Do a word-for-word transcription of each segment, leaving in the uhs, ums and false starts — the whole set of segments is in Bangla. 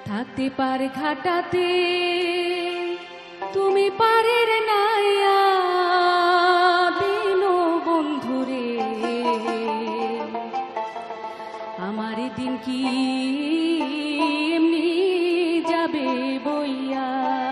থাকতে পারে ঘাটাতে তুমি পারের নাইয়া দিন বন্ধুরে আমার দিন কি এমনি যাবে বইয়া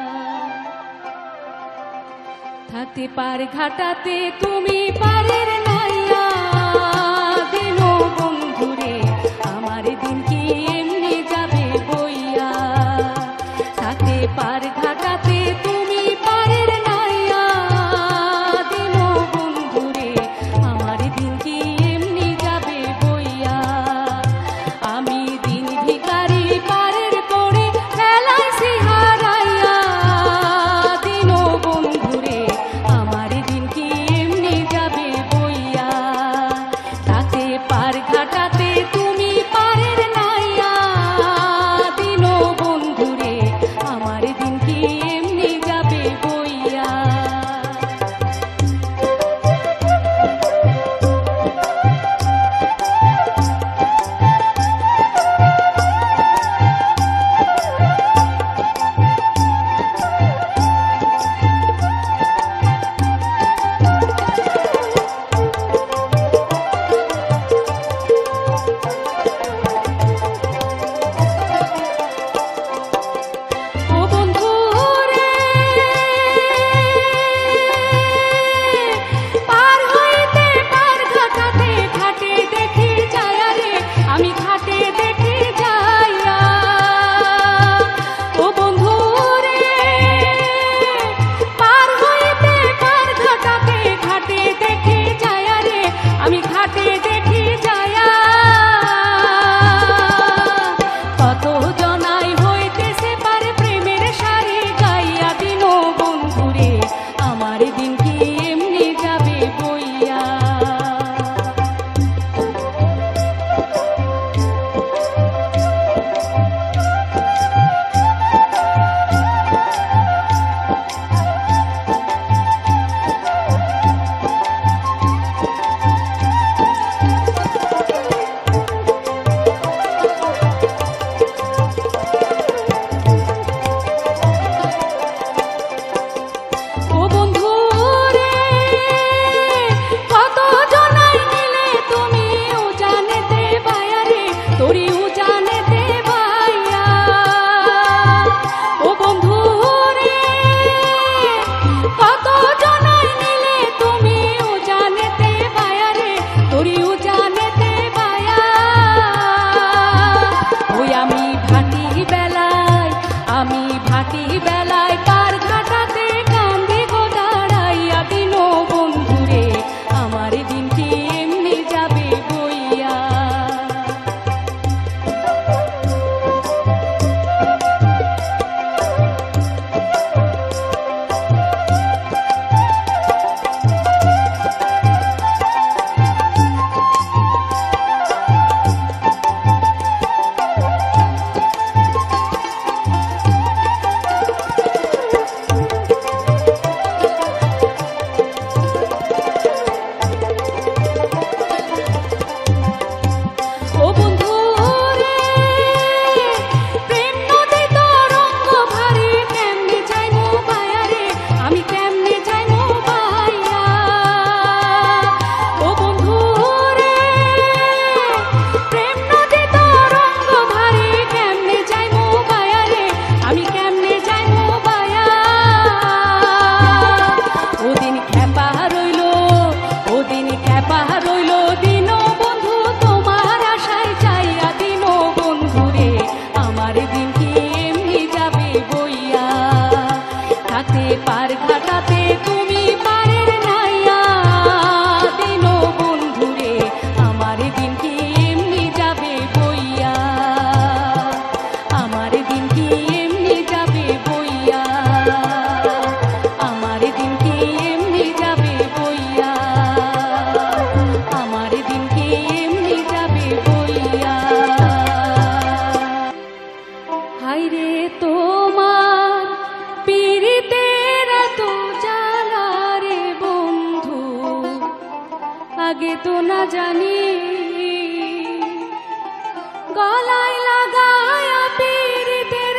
থাকতে পারে ঘাটাতে তুমি পারের নাইয়া দিন বন্ধুরে আমার দিন কি এমনি যাবে বইয়া থাকতে পার ঘাটাতে তুমি পারের নাইয়া দিন বন্ধুরে আমার দিন কি এমনি যাবে বইয়া আমি দিন ভিখারি পারের করে ফেলাইছি হারাইয়া দিন বন্ধুরে আমার দিন কি এমনি যাবে বইয়া থাকতে পার ঘাটাতে তুমি পারের নাইয়া দিন বন্ধুরে আমার দিন কি এমনি যাবে বইয়া আগে তো না জানি গলায় লাগায়া পিরিতে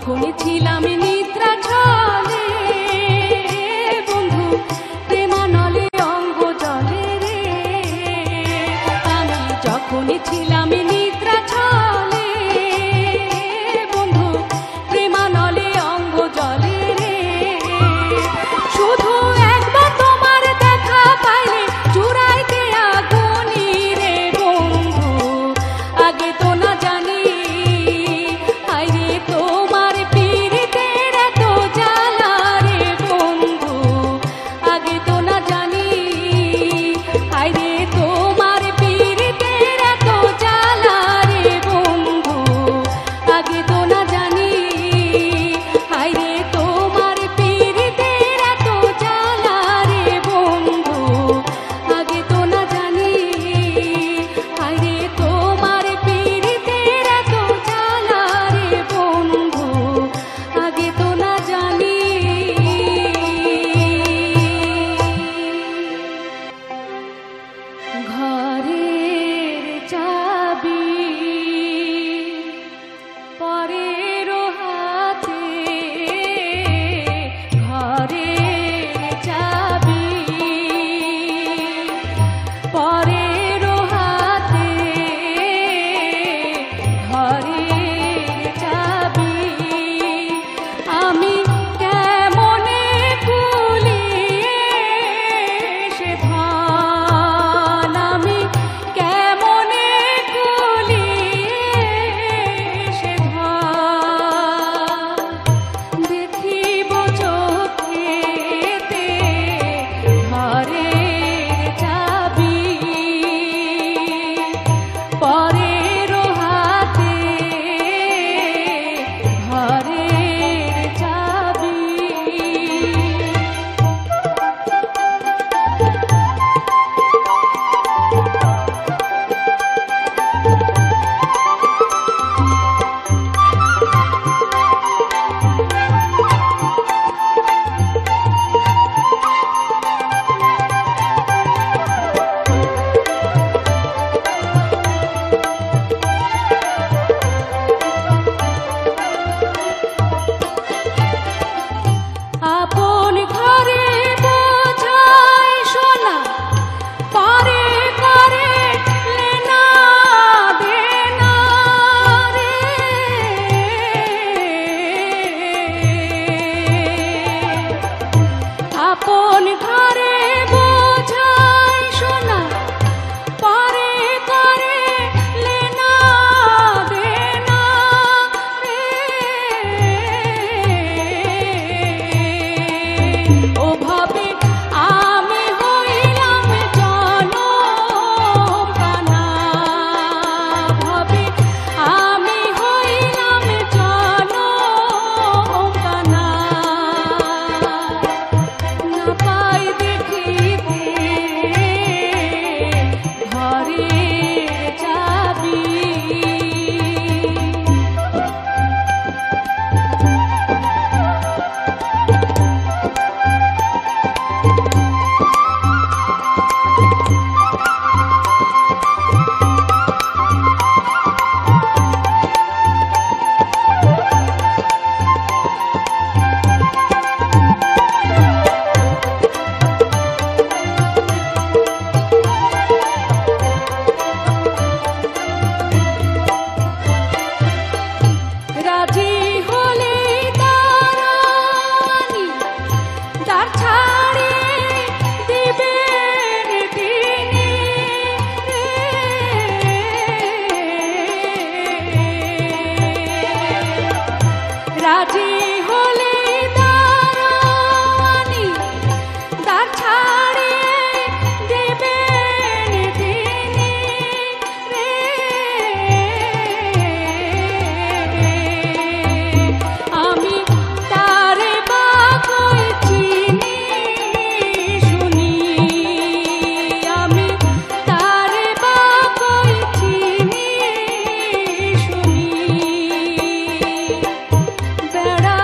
যখন ছিলাম নিদ্রা ছলে বন্ধু প্রেমানলে অঙ্গ জলে রে আমি যখন ছিলাম নিদ্রা ছলে বন্ধু প্রেমানলে অঙ্গ জলে রে শুধু একবার তোমার দেখা পাইলে চুরাইতে আগুনি রে বন্ধু আগে তো না জানি আইরে তোমার পীড়িতের এত জ্বালা রে বন্ধু আগে তো না জানি আইরে তোমার পীড়িতের এত জ্বালা রে বন্ধু আগে তো না জানি আইরে তোমার পীড়িতের এত জ্বালা রে বন্ধু আগে তো না জানি আইরে তোমার পীড়িতের এত জ্বালা রে বন্ধু আগে তো না জানি ঘরের চাবি পরের হাতে ঘরের চাবি পরের হাতে ঘরের চাবি আমি কেমনে ভুলিয়ে সে ভান আমি কেমনে ভুলিয়ে সে ভান দেখিব চোখেতে ঘরের চাবি পরের হাতে ঘরের চাবি আপন ঘরে বোঝাই সোনা পরে করে লেনা দেনা রে আপন ঘরে বোঝাই সোনা পরে করে লেনা দেনা রে ওভাবে আমি হইলাম জনম কানা ভাবে আমি হইলাম জনম কানা না পাই দেখিতে ঘরের চাবি রাজি হলে দারানি দ্বার ছাড়িয়ে দিবেন তিনি রাজি হলে দারানি দ্বার ছাড়িয়ে দিবেন তিনি আমি তারে বাকই চিনি শুনি আমি তারে বাকই চিনি শুনি বেড়া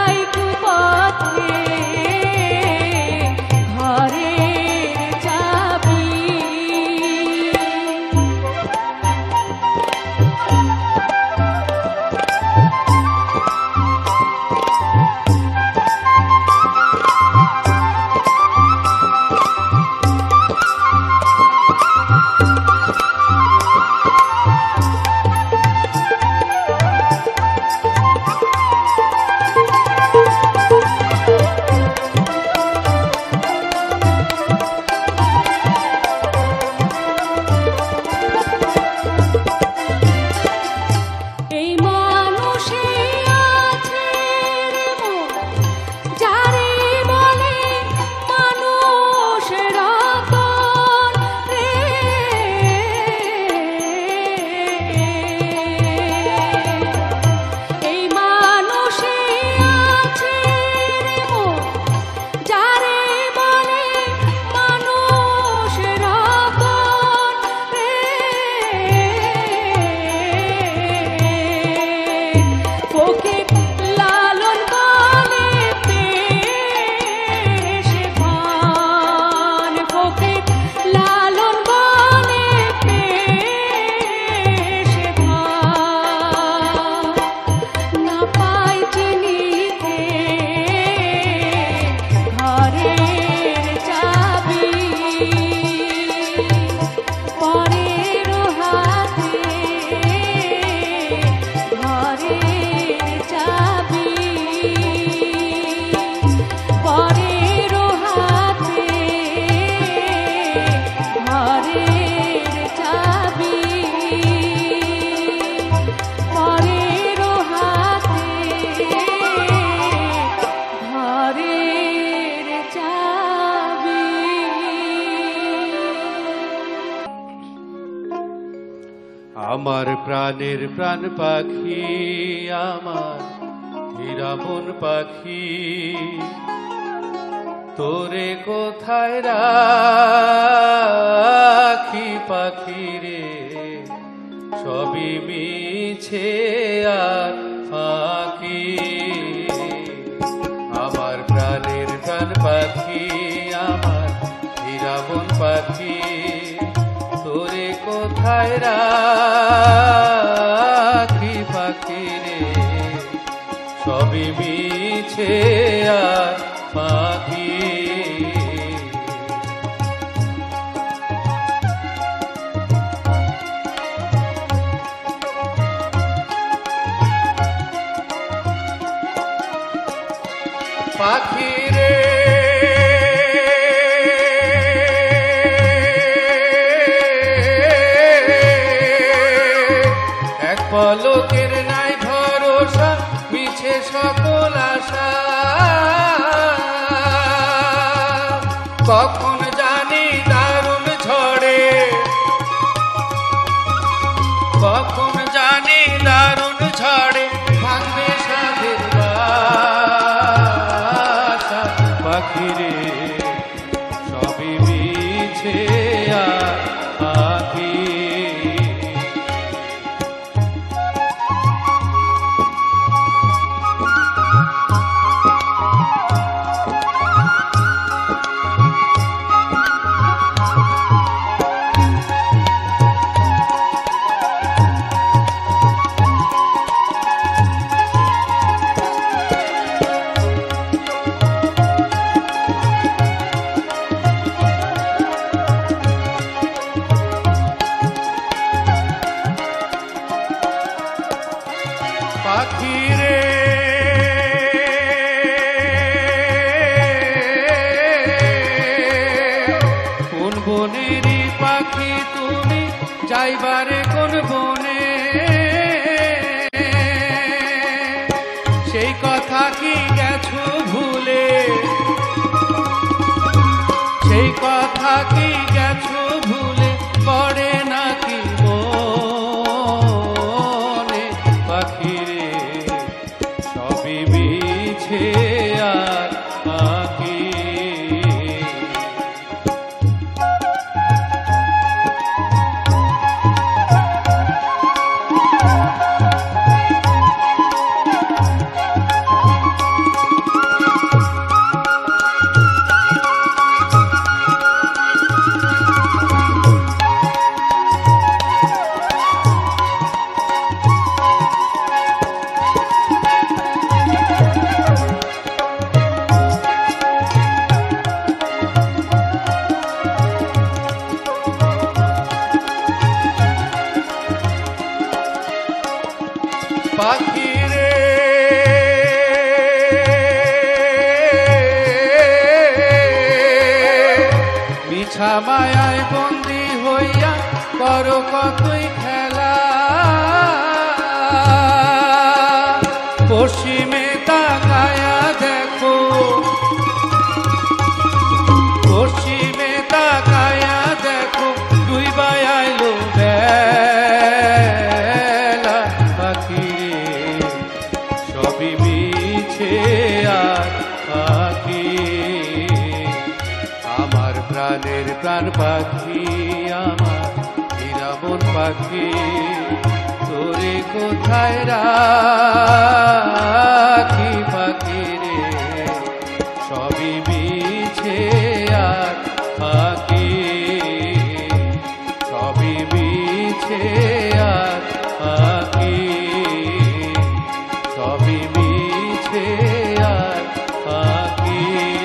আমার প্রাণের প্রাণ পাখি, আমার হীরামন পাখি, তোরে কোথায় রাখি পাখি রে, সবই মিছে আর ফাঁকি। আমার প্রাণের প্রাণ পাখি, আমার হীরামন পাখি, তোরে কোথায় রাখি পাখি রে, সবই মিছে আর ফাঁকি। পাখি রে এক পলকের নাই ভরসা, মিছে সকল আশা, কখন জানি দারুণ ঝড়ে, কখন জানি দারুণ ঝড়ে ভাঙবে সাধের বাসা। পাখি রে সবই মিছে আর পাখি। পাখি রে কোন বনেরই পাখি তুমি, যাইবারে কোন বনে, সেই কথা কি গেছো ভুলে, সেই কথা কি গেছো ভুলে, পড়ে নাকি মনে। পাখি রে সবই মিছে আর পাখি। পাখি রে মিছা মায়ায় বন্দী হইয়া করো কতই খেলা, পশ্চিমে তাকায়া দেখো, পশ্চিমে তাকায়া দেখো, ডুইবা আইলো বেলা। পাখি সবই মিছে আর পাখি। আমার প্রাণের প্রাণ পাখি, আমার হীরামন পাখি, তোরে কোথায় রাখি পাখি রে, সবই মিছে আর পাখি, সবই মিছে আর পাখি, সবই মিছে আর পাখি।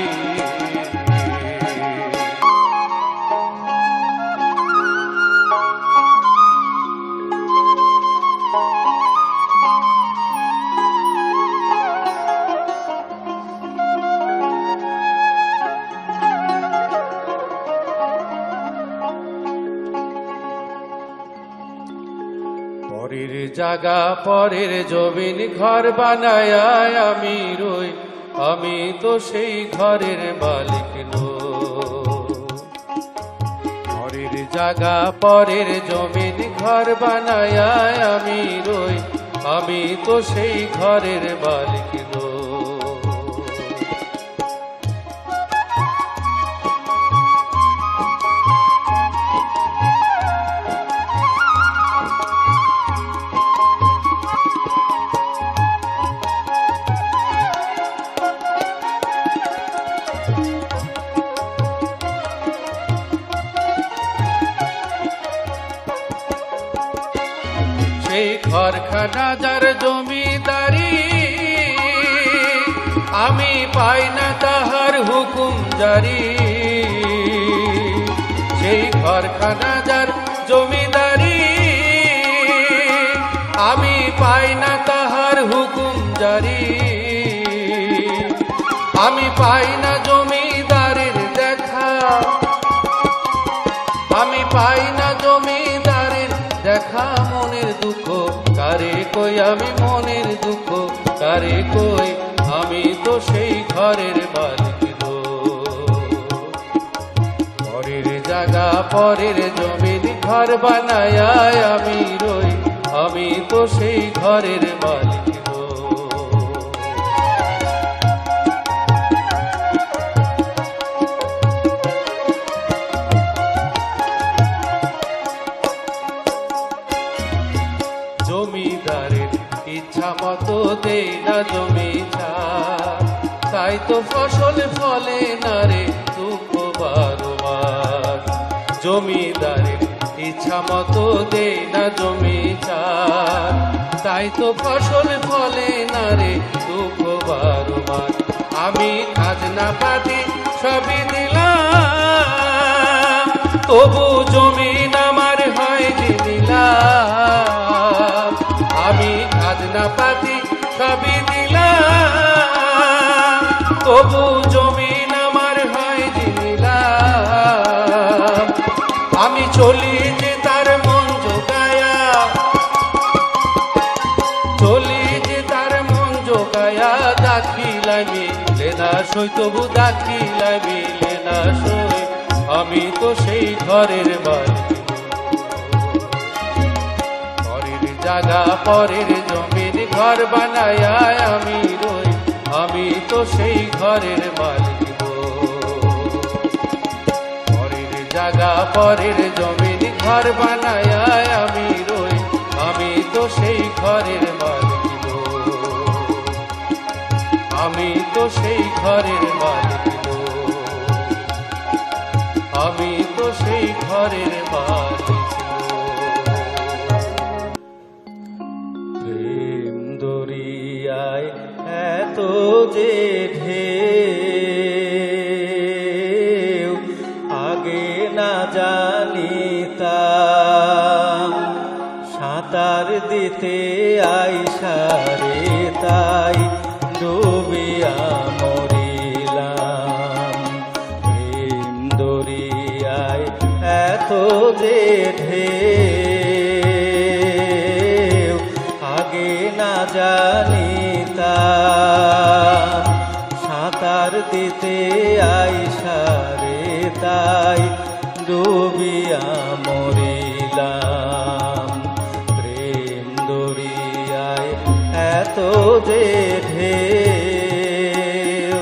পরের জাগা পরের জমিন ঘর বানায় আমি রই, আমি তো সেই ঘরের মালিক নই। পরের জায়গা পরের জমিন ঘর বানায় আমি রই, আমি তো সেই ঘরের মালিক নই। সেই ঘরখানা যার জমিদারি, আমি পাই না তাহার হুকুম জারি। সেই ঘরখানা যার জমিদারি, আমি পাই না তাহার হুকুম জারি। আমি পাই না জমিদারের দেখা, আমি পাই না জমিদারের দেখা। মনের দুঃখ কারে কই, আমি মনের দুঃখ কারে কই, আমি তো সেই ঘরের মালিক নই। পরের জায়গা পরের জমিন ঘর বানায় আমি রই, আমি তো সেই ঘরের মালিক নই। জমিদারের ইচ্ছা মতো দেই না জমি ছাড়, তাই তো ফসল ফলে না রে দুঃখ বারো মাস। জমিদারের ইচ্ছা মতো দেই না জমি ছাড়, তাই তো ফসল ফলে না রে দুঃখ বারো মাস। আমি খাজনা পাতি সবই দিলাম, তবু জমিন আমার হয় যে নিলাম। আমি খাজনা পাতি সবই দিলাম, তবু জমিন আমার হয় যে নিলাম। আমি চলি যে তার মন জোগায়া, চলি যে তার মন জোগায়া। দাখিলাই মিলে না সই, তবু দাখিলাই মিলে না সই, আমি তো সেই ঘরের মালিক। পরের জায়গা পরের জমিন ঘর বানায় আমি রই, আমি তো সেই ঘরের মালিক নই। পরের জায়গা পরের জমিন ঘর বানায় আমি রই, আমি তো সেই ঘরের মালিক নই। আমি তো সেই ঘরের মালিক নই, আমি তো সেই ঘরের মালিক নই। প্রেম দরিয়ায় এত যে ঢেউ, আগে না জানিতাম। সাঁতার দিতে আইসারে তাই ডুবিয়া মরিলাম। প্রেম দরিয়ায় এত যে ঢেউ, আগে না জানিতাম। সাঁতার দিতে আইসারে তাই ডুবিয়া মরিলাম। প্রেম দরিয়ায় এত যে ঢেউ।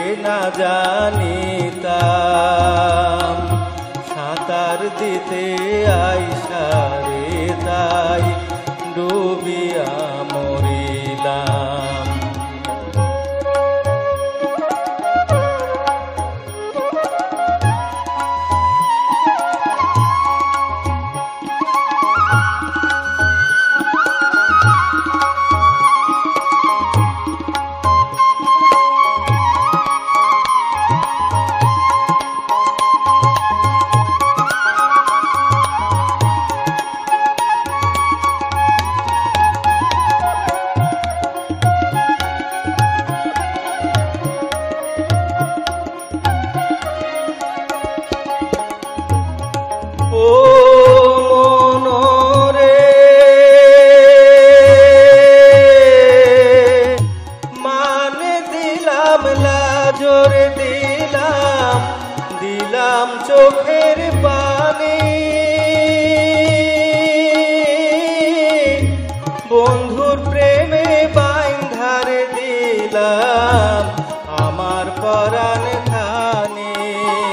না জানিতাম সাঁতার দিতে আইসারে তাই ডুবিয়া মরিলাম। জোরে দিলাম দিলাম চোখের পানি, বন্ধুর প্রেমে বাইন্ধারে দিলাম আমার পরাণ খানি।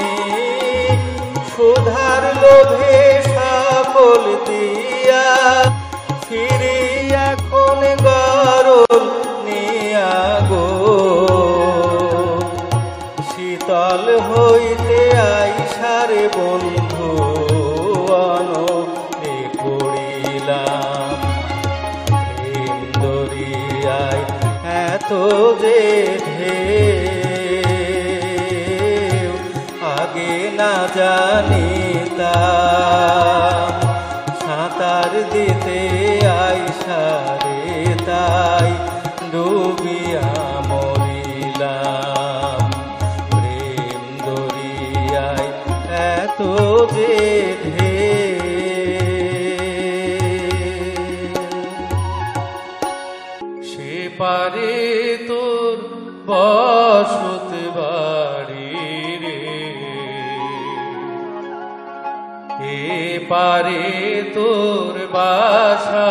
সুধার লোভে সকল দিয়া ফিরি এখন গরল নিয়া গো, শীতল হইতে আইসারে বন্ধু অনলে পড়িলাম। প্রেম দরিয়ায় এত যে ঢেউ আগে না জানিতাম সাঁতার দিতে আইসারে তাই ডুবিয়া মরিলাম। প্রেম দরিয়ায় এত যে সে পারে তোর বসত বাড়ি রে, এ পারে তোর বাসা,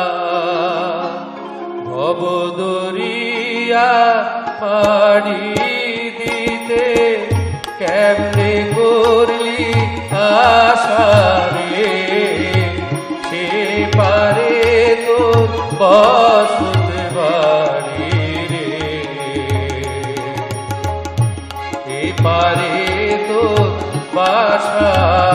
ভব দরিয়া পাড়ি দিতে কেমনে করলি আশা রে। সে পারে তোর বসত বাড়ি রে, এ পারে তোর বাসা,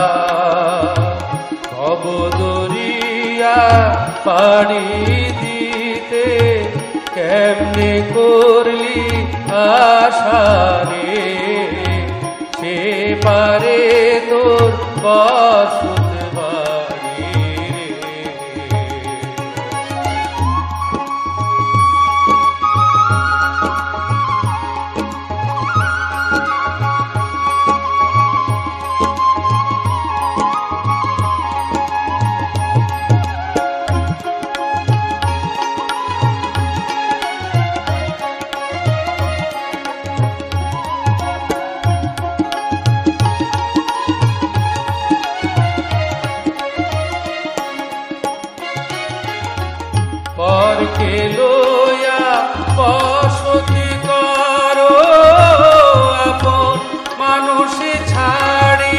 ভব দরিয়া পাড়ি দিতে কেমনে করলি আশা রে। সে পারে তোর বসত বাড়ি রে। পরকে লইয়া বসতি করো আপন মানুষ ছাড়ি,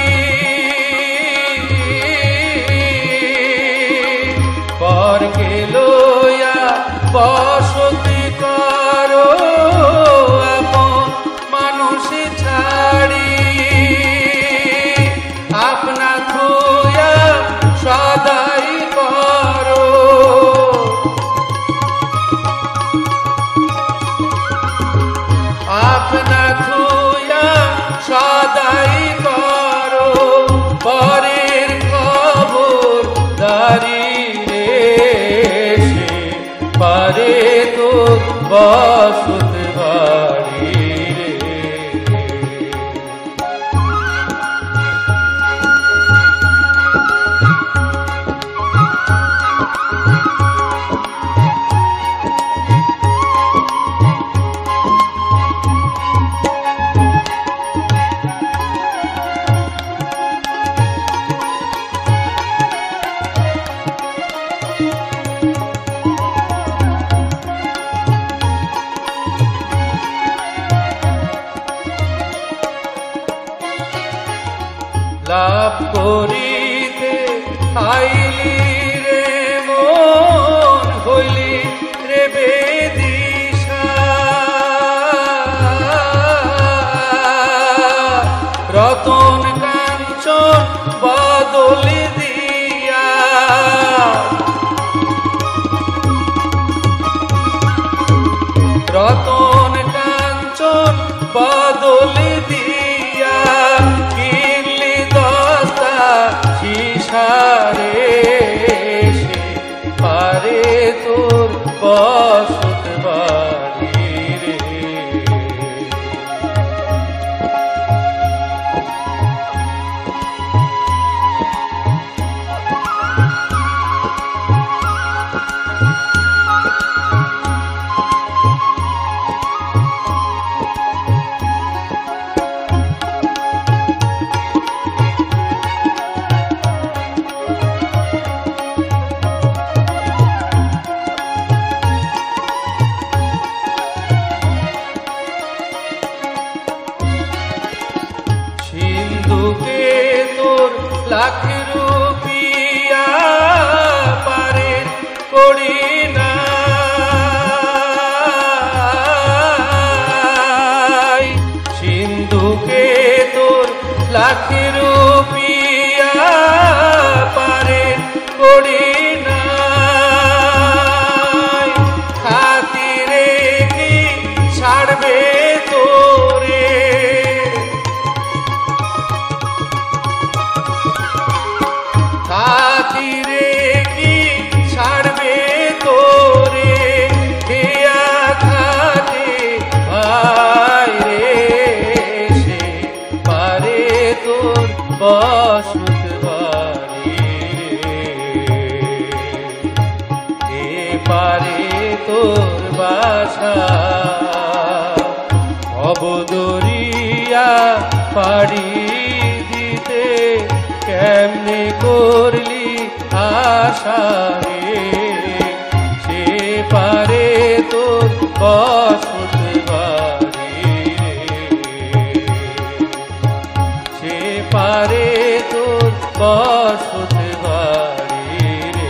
পরকে লইয়া বসতি করো আপন মানুষ ছাড়ি। আপনা খুয়া সদাই করো, আপনা খুয়া সদাই করো, পরের খবর দারি রে। সে পারে তোর বসত বাড়ি রে। আদরিতে আইলি রে মন হইলি রে বেদিশা রতন কাঞ্চন বদলি দিয়া রতন কাঞ্চন বদলি দিয়া কিনলি দস্তা শিশারে সে পারে তোর বসত বাড়ি রে সিন্ধুকে তোর লাখ রুপিয়া পারে করি না সিন্ধুকে তোর লাখ রুপিয়া পারে করি না খাতিরে কি ছাড়বে তোরে খাতিরে কি ছাড়বে তোরে হিয়া খাতে ভাই রে সে পারে তোর বসত বাড়ি রে এ পারে তোর বাসা অবদরিয়া পাড়ি দিতে কেমনে করলি আশা রে সে পারে তোর বসত বাড়ি রে সে পারে তোর বসত বাড়ি রে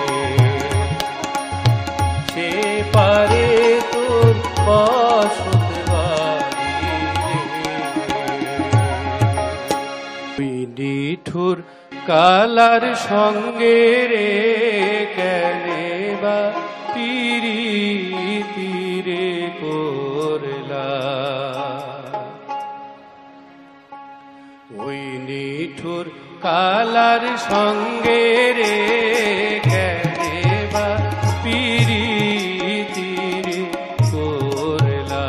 সে পারে তোর বসত বাড়ি রে নিঠুর কালার সঙ্গে রে কেনে বা পিরিতি রে করলা ওই নিঠুর কালার সঙ্গে রে কেনে বা পিরিতি রে করলা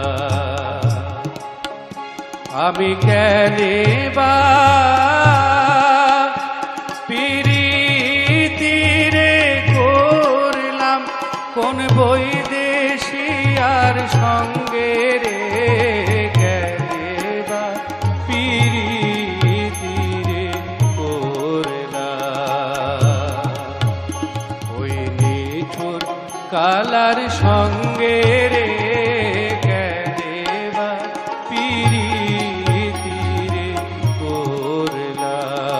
আমি কেনে বা কোন বৈদেশিয়ার সঙ্গে রে গেলে বা পিরিতি রে করলা ওই নিঠুর কালার সঙ্গে রে গেলে বা পিরিতি রে করলা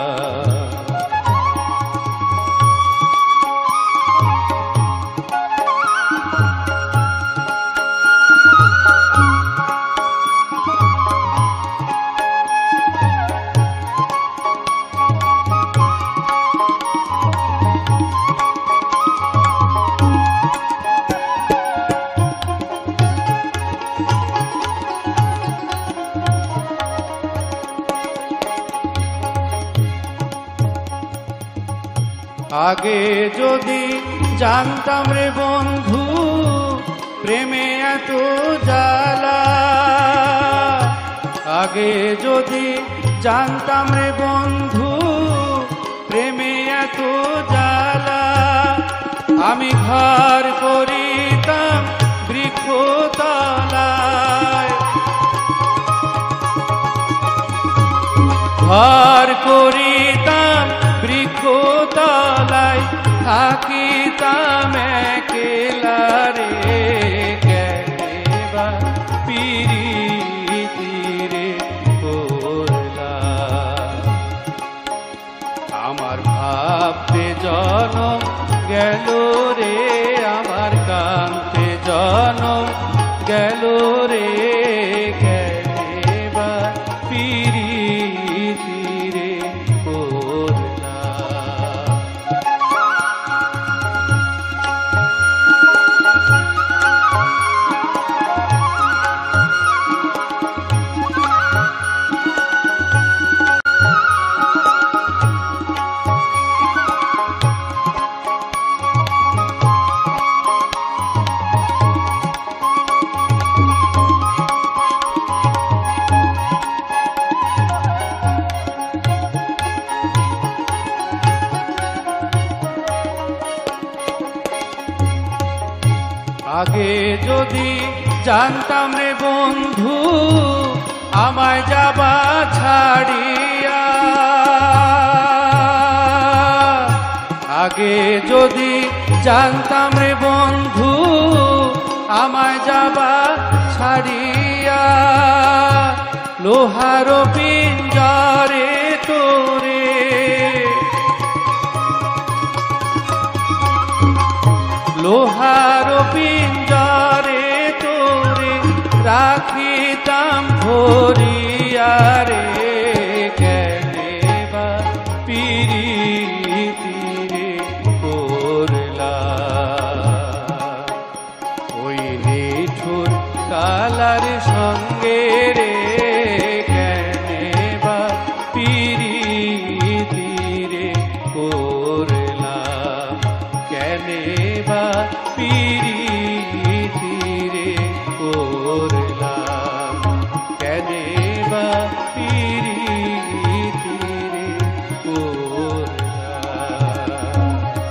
আগে যদি জানতাম রে বন্ধু প্রেমে এত জ্বালা আগে যদি জানতাম রে বন্ধু প্রেমে এত জ্বালা আমি ঘর করিতাম বৃক্ষতলায় ঘর করিতাম বৃক্ষতলায় থাকিতাম একলা রে কেবা পিরিতি রে করলা গেল রে আমার কান্তে জনম গেল রে গেলে বা পিরিতি রে করলাম। আগে যদি জানতাম রে বন্ধু আমায় যাবা ছাড়িয়া, আগে যদি জানতাম রে বন্ধু আমায় যাবা ছাড়িয়া, লোহার পিঞ্জরে তোরে লোহার পিঞ্জরে তোরে রাখিতাম ভরিয়া রে কেনে বা পিরিতি রে করলাম। ওই নিঠুর কালার সঙ্গে রে কেনে বা পিরিতি রে করলাম, কেনে বা পিরিতি রে করলাম, কেনে বা পিরিতি রে করলাম।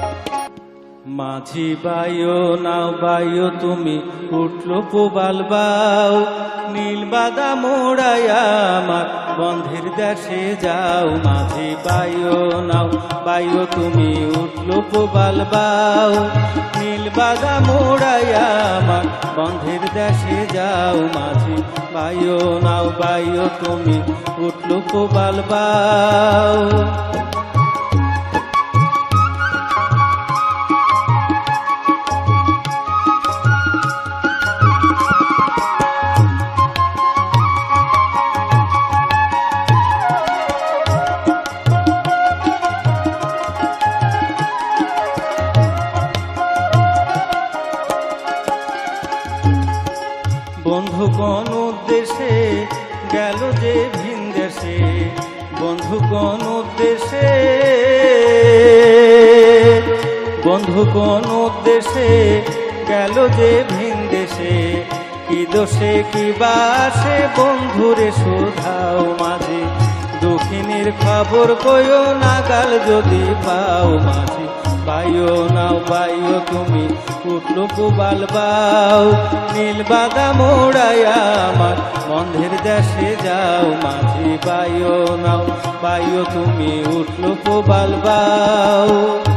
মাঝি বায়ো নাও বায়ো তুমি উঠলো প্রবাল বাও, নীল বাদা মোড়াইয়া আমার বন্ধের দেশে যাও। মাঝি বায়ো নাও বায়ো তুমি উঠলো প্রবাল বাও, নীল বাদা মোড়াইয়া আমার বন্ধের দেশে যাও। মাঝি বায়ো নাও বায়ো তুমি উঠলো প্রবাল বাও। বন্ধু কোন উদ্দেশ্যে গেল যে ভিন দেশে, বন্ধু কোন উদ্দেশ্যে বন্ধু কোন উদ্দেশ্যে গেল যে ভিন দেশে, কি দোষে কি বাসে বন্ধুরে শোধাও। মাঝি দক্ষিণের খবর কইও নাগাল যদি পাও। মাঝি বায়ো নাও বায়ো তুমি উঠলো প্রবাল বাও, নীল বাদা মোড়াইয়া আমার বন্ধের দেশে যাও। মাঝি বায়ো নাও বায়ো তুমি উঠলো প্রবাল বাও।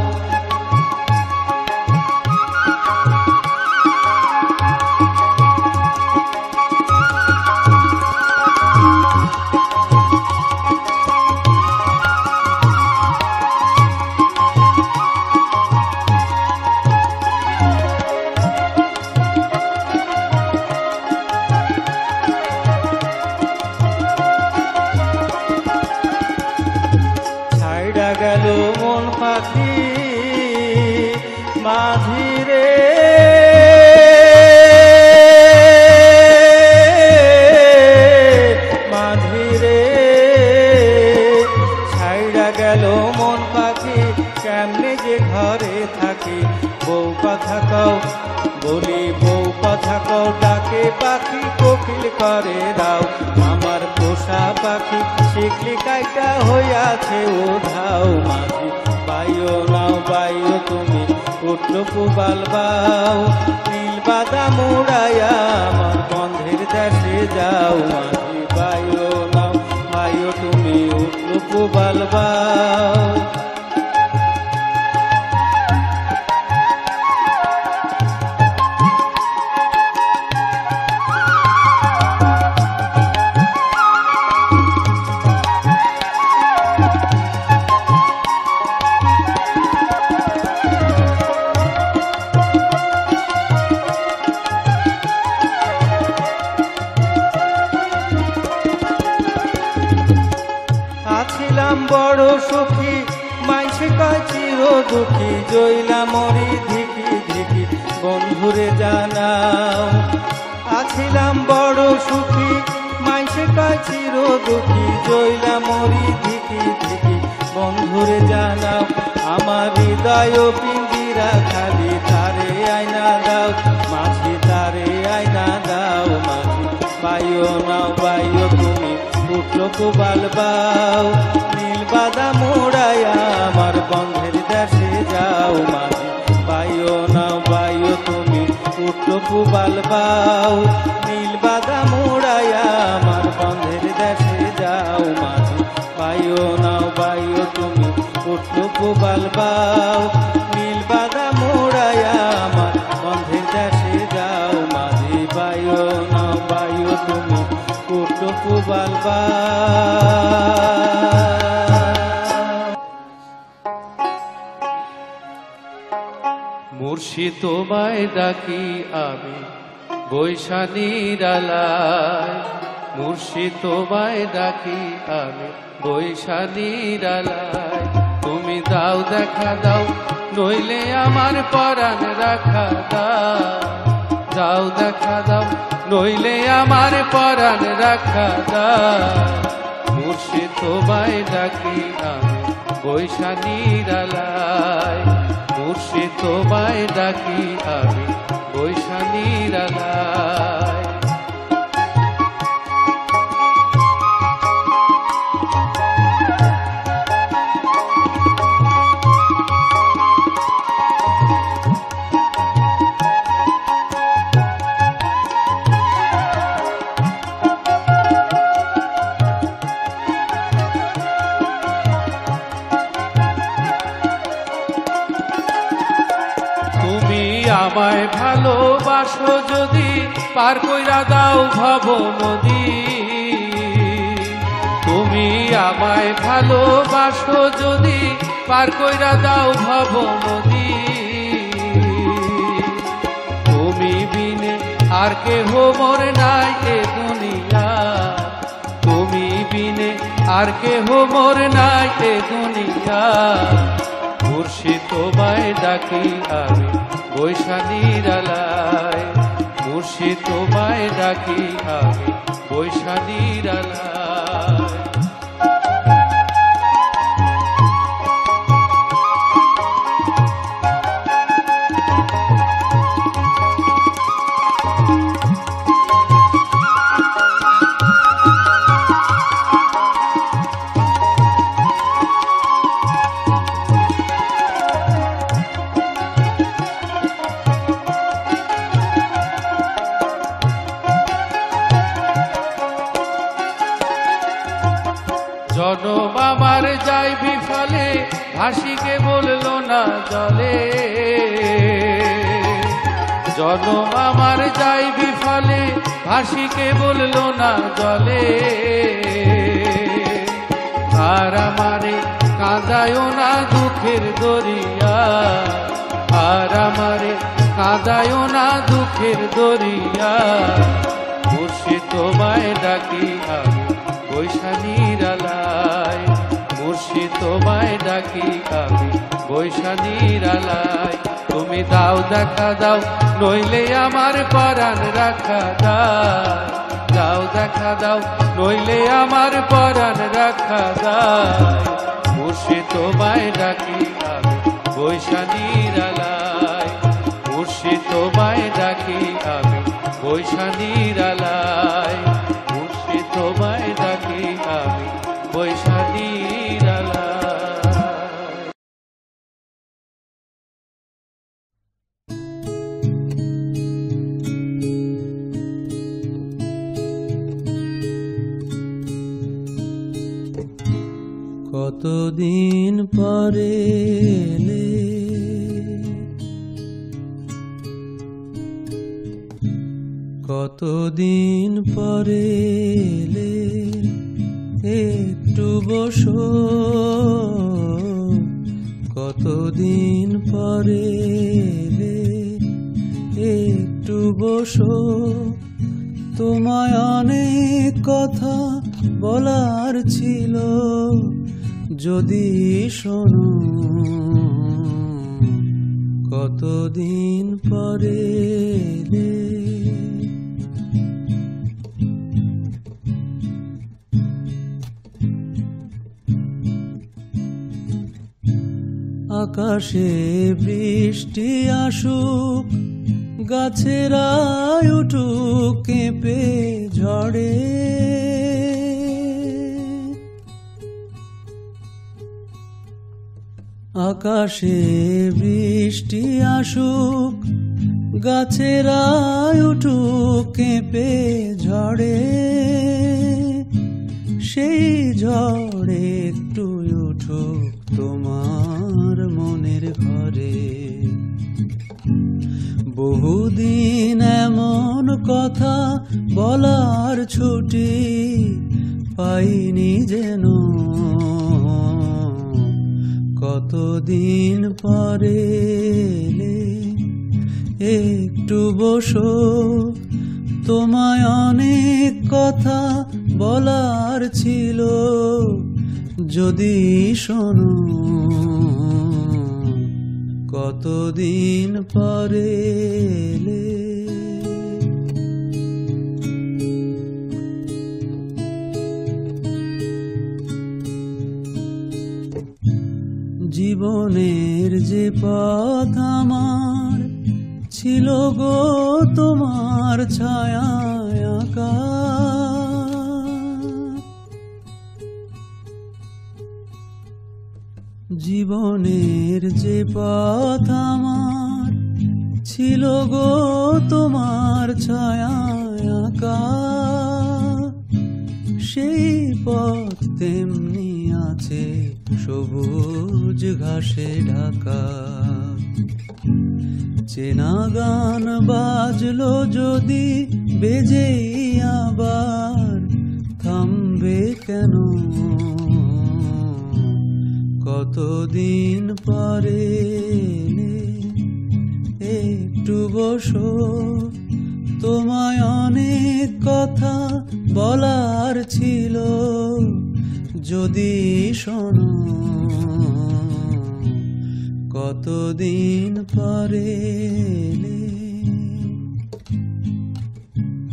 গেল মন পাখি মাঝি রে, মাঝি রে ছাইড়া গেল মন পাখি, কেমনে যে ঘরে থাকি। বউ কথা কও বলি বউ কথা কও, ডাকে পাখি কোকিল করে দাও। আমার পোষা পাখি শিখলি কাইটা হইয়াছে ওধাও। মাঝি বায়ো নাও বায়ো তুমি উঠলো প্রবাল বাও, নীল বাদা মোড়াইয়া আমার বন্ধের দেশে যাও। মাঝি বায়ো নাও বায়ো তুমি উঠলো প্রবাল বাও। মরি ধিকি ধিকি বন্ধুরে জানাও। আছিলাম বড় সুখী মাইসে কয় চির দুঃখী, জইলা মরি ধিকি ধিকি বন্ধুরে জানাও। আমার হৃদয় পিঞ্জিরা খালি তারে আয়না দাও মাঝি, তারে আয়না দাও মাঝি। বাইও নাও বাইও তুমি উঠলো কোবাল বাও, নীল বাদাম মোড়াইয়া আমার বন্ধের দেশে যাও মাঝি। বাইও নাও বাইও তুমি উঠলো কোবাল বাও, নীল বাদাম মোড়াইয়া আমার বন্ধের দেশে যাও মাঝি। বাইও নাও বাইও তুমি উঠলো কোবাল বাও, নীল বাদাম মোড়াইয়া আমার বন্ধের দেশে যাও মাঝি। বাইও নাও বাইও তুমি উঠলো কোবাল বাও। মুর্শিদ তোমায় ডাকি আমি বৈশানীর আলায়, মুর্শিদ তোমায় ডাকি আমি বৈশানীর আলায়। তুমি দাও দেখা দাও নইলে আমার পরাণ রাখা দাও, দাও দেখা দাও নইলে আমার পরাণ রাখা দাও। মুর্শিদ তোমায় ডাকি আমি বৈশানীর আলায়, মুর্শিদ তোমায় ডাকি আমি বৈশানীর আলায়। আমায় ভালোবাসো যদি পার কইরা দাও ভব নদী, তুমি আমায় ভালোবাসো যদি পার কইরা দাও ভব নদী। তুমি বিনে আর কেহ মোর নাই এ দুনিয়া, তুমি বিনে আর কেহ মোর নাই এ দুনিয়া। মুর্শিদ তোমায় ডাকি আমি বৈশানীর আলায়, মুর্শিদ তোমায় ডাকি আমি বৈশানীর আলায়। জনম আমার যাই বিফলে ভাসিকে বললো না জলে, জনম আমার যাই বিফলে ভাসিকে বললো না জলে। আর আমারে কাঁদায়ও না দুঃখের দরিয়া, আর আমারে কাঁদায়ও না দুঃখের দরিয়া। মুর্শিদ তোমায় ডাকি আমি বৈশানীর আলায়, মুর্শিদ তোমায় ডাকি আমি বৈশানীর আলায়। তুমি দাও দেখা দাও নইলে আমার পরাণ রাখা দাও, দাও দেখা দাও নইলে আমার পরাণ রাখা দাও। মুর্শিদ তোমায় ডাকি আমি বৈশানীর আলায়, মুর্শিদ তোমায় ডাকি আমি বৈশানীর আলায়, মুর্শিদ তোমায় ডাকি আমি বৈশানীর আলায়। কতদিন পরে এলে, কতদিন পরে এলে, একটু বসো। কতদিন পরে এলে, একটু বসো। তোমায় অনেক কথা বলার ছিল, যদি শোনো। কতদিন পরে এলে। আকাশে বৃষ্টি আসুক, গাছেরা উঠুক কেঁপে ঝড়ে, আকাশে বৃষ্টি আসুক, গাছেরা উঠুক কেঁপে ঝড়ে, সেই ঝড়ে একটু উঠুক তোমার মনের ঘরে। বহুদিন এমন কথা বলার ছুটি পাইনি যেন, কতদিন পরে এলে। একটু বসো, তোমায় অনেক কথা বলার ছিল, যদি শোনো কতদিন পরে এলে। জীবনের যে পথ আমার ছিল গো তোমার ছায়ায় আঁকা, জীবনের যে পথ আমার ছিল গো তোমার ছায়ায় আঁকা, সেই পথ তেমনি আছে সবুজ ঘাসে ঢাকা। চেনা গান বাজলো যদি বেজেই আবার, থামবে কেন কতদিন পরে এলে। একটু বসো, তোমায় অনেক কথা বলার ছিল, যদি শোনো কতদিন পরে এলে।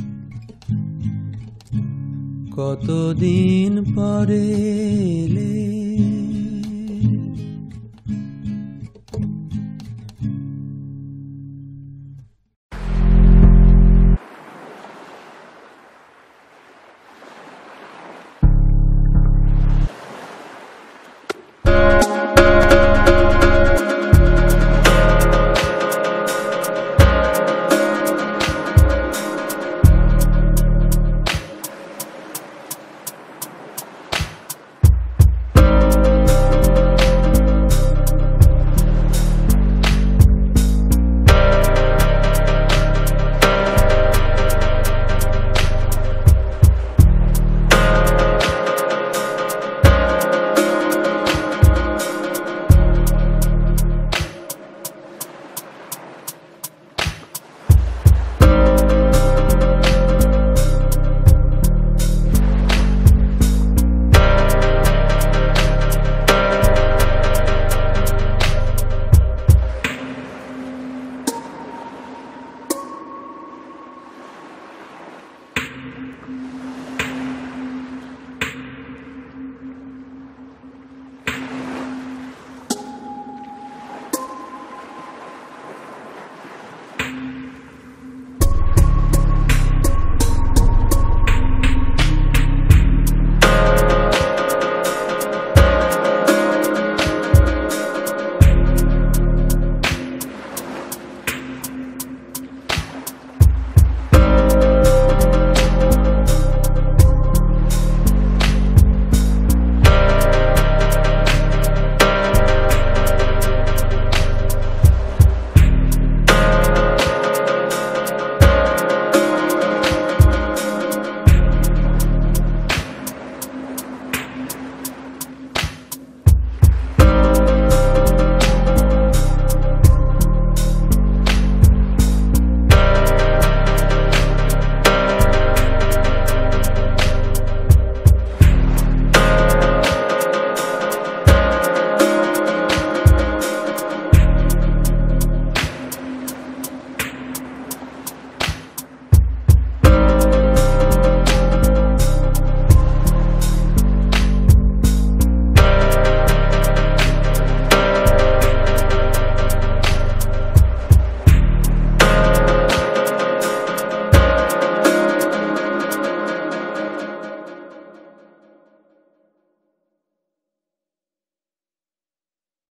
কতদিন পরে এলে।